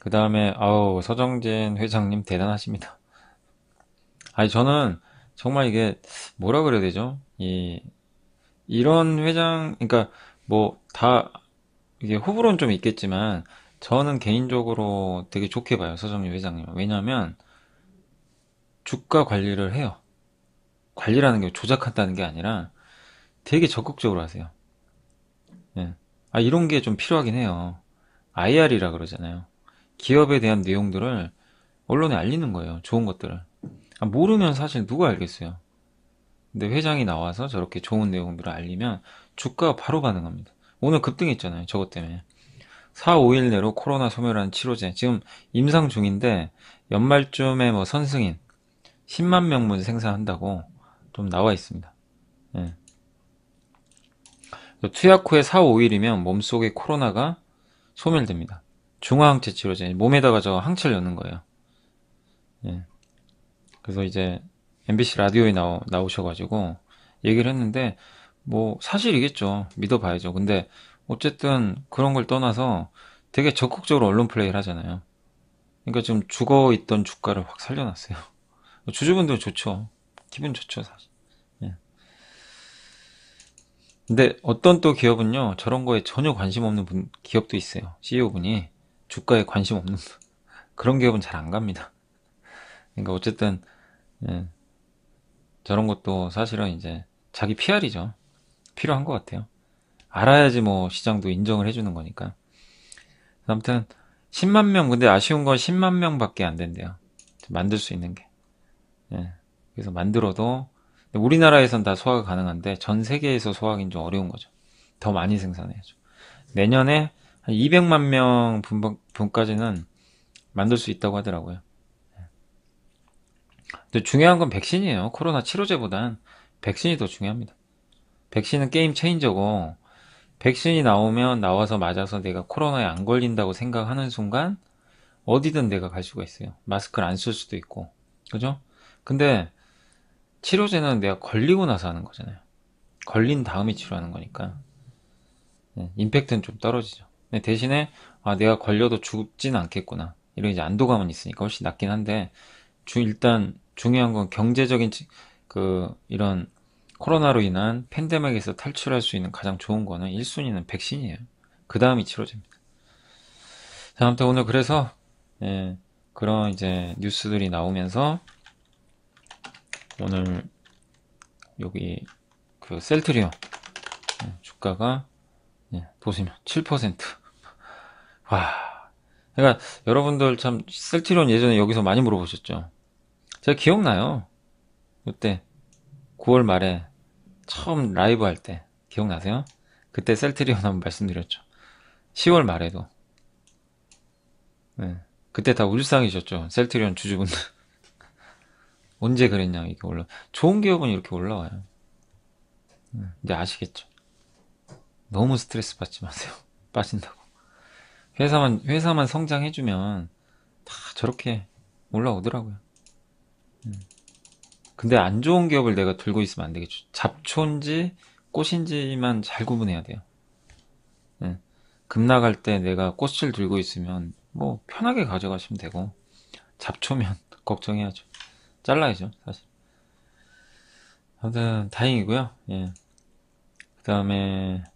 그 다음에, 아우, 서정진 회장님 대단하십니다. 아니, 저는 정말 이게, 뭐라 그래야 되죠? 이런 회장, 그러니까, 뭐, 이게 호불호는 좀 있겠지만, 저는 개인적으로 되게 좋게 봐요, 서정진 회장님. 왜냐면, 주가 관리를 해요. 관리라는 게 조작한다는 게 아니라, 되게 적극적으로 하세요. 예. 아, 이런 게 좀 필요하긴 해요. IR이라 그러잖아요. 기업에 대한 내용들을 언론에 알리는 거예요. 좋은 것들을. 아, 모르면 사실 누가 알겠어요. 근데 회장이 나와서 저렇게 좋은 내용들을 알리면 주가가 바로 반응합니다. 오늘 급등했잖아요. 저것 때문에. 4, 5일 내로 코로나 소멸하는 치료제. 지금 임상 중인데 연말쯤에 뭐 선승인 10만 명분 생산한다고 좀 나와 있습니다. 예. 투약 후에 4, 5일이면 몸속에 코로나가 소멸됩니다. 중화항체 치료제. 몸에다가 저 항체를 넣는 거예요. 예. 그래서 이제 MBC 라디오에 나오셔가지고 얘기를 했는데 뭐 사실이겠죠. 믿어봐야죠. 근데 어쨌든 그런 걸 떠나서 되게 적극적으로 언론 플레이를 하잖아요. 그러니까 지금 죽어 있던 주가를 확 살려놨어요. 주주분들 좋죠. 기분 좋죠, 사실. 예. 근데 어떤 또 기업은요, 저런 거에 전혀 관심 없는 기업도 있어요. CEO분이 주가에 관심 없는 그런 기업은 잘 안 갑니다. 그러니까 어쨌든 예, 저런 것도 사실은 이제 자기 PR이죠. 필요한 것 같아요. 알아야지 뭐 시장도 인정을 해주는 거니까. 아무튼 10만 명, 근데 아쉬운 건 10만 명밖에 안 된대요. 만들 수 있는 게. 예. 그래서 만들어도 우리나라에선 다 소화가 가능한데 전 세계에서 소화하기는 좀 어려운 거죠. 더 많이 생산해야죠. 내년에 한 200만 명 분까지는 만들 수 있다고 하더라고요. 근데 중요한 건 백신이에요. 코로나 치료제보단 백신이 더 중요합니다. 백신은 게임 체인저고 백신이 나와서 맞아서 내가 코로나에 안 걸린다고 생각하는 순간 어디든 내가 갈 수가 있어요. 마스크를 안 쓸 수도 있고. 그죠? 근데 치료제는 내가 걸리고 나서 하는 거잖아요. 걸린 다음에 치료하는 거니까. 임팩트는 좀 떨어지죠. 근데 대신에 아, 내가 걸려도 죽진 않겠구나. 이런 이제 안도감은 있으니까 훨씬 낫긴 한데 일단 중요한 건 경제적인 이런 코로나로 인한 팬데믹에서 탈출할 수 있는 가장 좋은 거는 1순위는 백신이에요. 그 다음이 치료제입니다. 자, 아무튼 오늘 그래서 예, 그런 이제 뉴스들이 나오면서 오늘 여기 그 셀트리온 주가가 보시면 7%. 와. 그러니까 여러분들 참 셀트리온 예전에 여기서 많이 물어보셨죠. 제가 기억나요. 그때 9월 말에 처음 라이브 할 때 기억나세요? 그때 셀트리온 한번 말씀드렸죠. 10월 말에도. 네. 그때 다 울상이셨죠. 셀트리온 주주분들. 언제 그랬냐 이게 올라. 좋은 기업은 이렇게 올라와요. 이제 아시겠죠. 너무 스트레스 받지 마세요. 빠진다고. 회사만 성장해주면 다 저렇게 올라오더라고요. 근데 안 좋은 기업을 내가 들고 있으면 안 되겠죠. 잡초인지 꽃인지만 잘 구분해야 돼요. 예. 급 나갈 때 내가 꽃을 들고 있으면 뭐 편하게 가져가시면 되고 잡초면 걱정해야죠. 잘라야죠, 사실. 아무튼 다행이고요. 예. 그 다음에